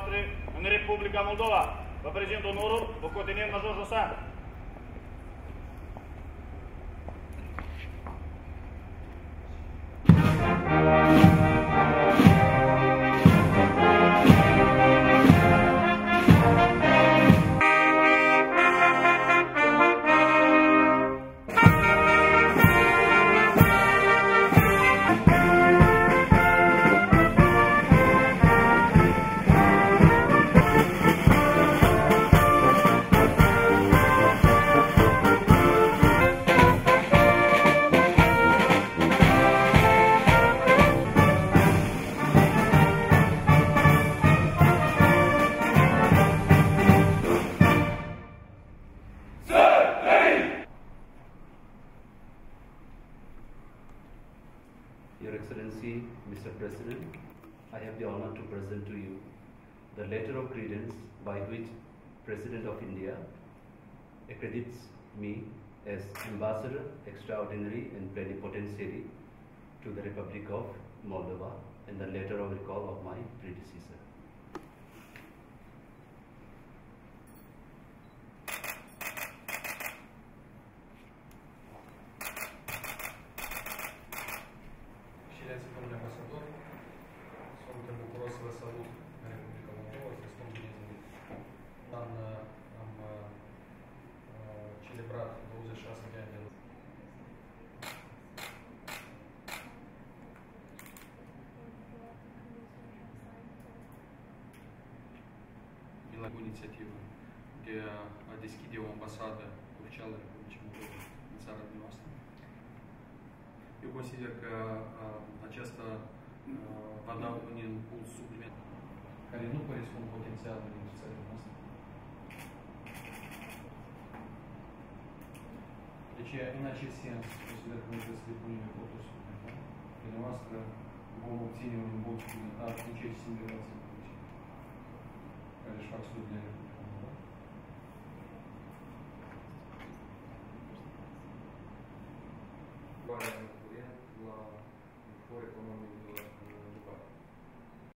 noastre în Republica Moldova. Vă prezint onorul locotenent major Josan. Your Excellency, Mr. President, I have the honor to present to you the letter of credence by which President of India accredits me as Ambassador Extraordinary and Plenipotentiary to the Republic of Moldova and the letter of recall of my predecessor. Domnule ambasador, sunt bucuros să vă salut în Republica Moldova, să spun bine venit. Am celebrat 26 de ani de la inițiativă de a deschide o ambasadă oficială a Republicii Moldova în țara noastră. Eu consider că aceasta va da un impuls suplimentar care nu corespund potențialului din țara noastră. Deci, în acest sens, consider că noi trebuie să depunem eforturi suplimentare. Pe noastră vom obține un impuls suplimentar în cei singurații care își fac studiile în Republica Moldova.